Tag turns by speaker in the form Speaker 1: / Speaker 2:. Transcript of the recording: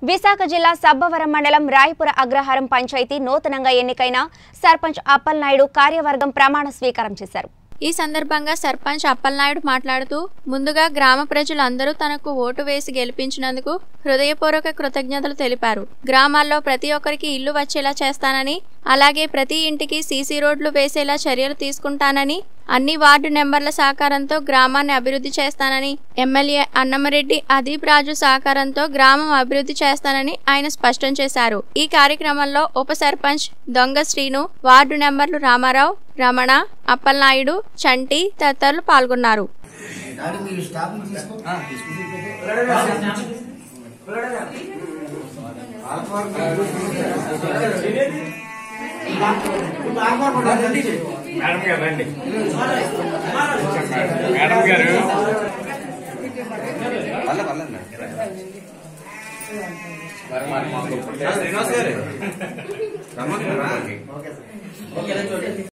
Speaker 1: విశాఖ జిల్లా సబ్బవరం మండలం రాయపుర అగ్రహారం పంచాయతీ నూతనంగా ఎన్నికైన సర్పంచ్ అప్పలనాయుడు కార్యవర్గం ప్రమాణ స్వీకారం చేశారు.
Speaker 2: ఈ సందర్భంగా సర్పంచ్ అప్పలనాయుడు మాట్లాడుతూ ముందుగా గ్రామ ప్రజలందరూ తనకు ఓటు వేసి గెలిపించినందుకు హృదయపూర్వక కృతజ్ఞతలు తెలిపారు. గ్రామాల్లో ప్రతి ఒక్కరికి ఇల్లు వచ్చేలా చేస్తానని, అలాగే ప్రతి ఇంటికి సీసీ రోడ్లు వేసేలా చర్యలు తీసుకుంటానని, అన్ని వార్డు నెంబర్ల సహకారంతో గ్రామాన్ని అభివృద్ధి చేస్తానని, ఎమ్మెల్యే అన్నమరెడ్డి అదీప్ రాజు సహకారంతో గ్రామం అభివృద్ధి చేస్తానని ఆయన స్పష్టం చేశారు. ఈ కార్యక్రమంలో ఉప సర్పంచ్ దొంగ శ్రీను, వార్డు నెంబర్లు రామారావు, రమణ, అప్పలనాయుడు, చంటి తదితరులు పాల్గొన్నారు.
Speaker 3: మేడం